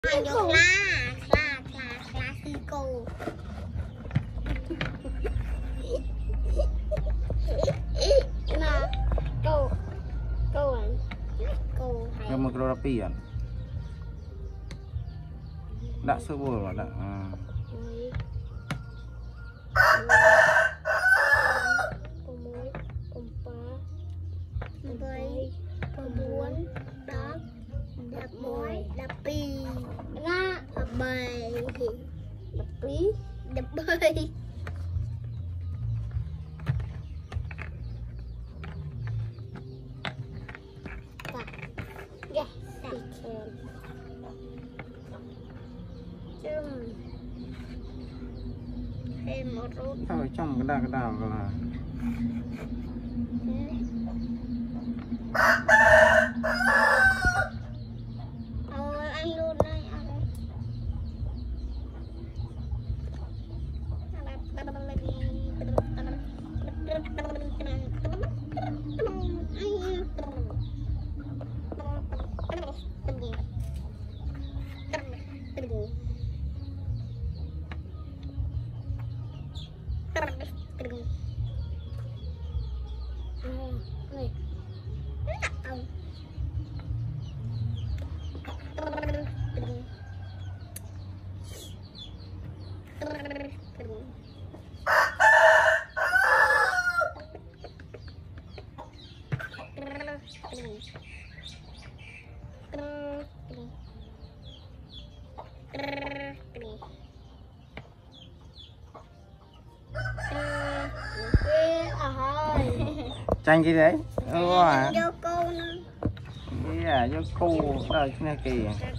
Anh vô la khi cô mà cô anh cái một lô pi à đã sơ bùa rồi đã đập bơi thêm một rút ở trong cái đào là anh luôn đây tranh gì đấy vô cô nữa vô cô đời này kìa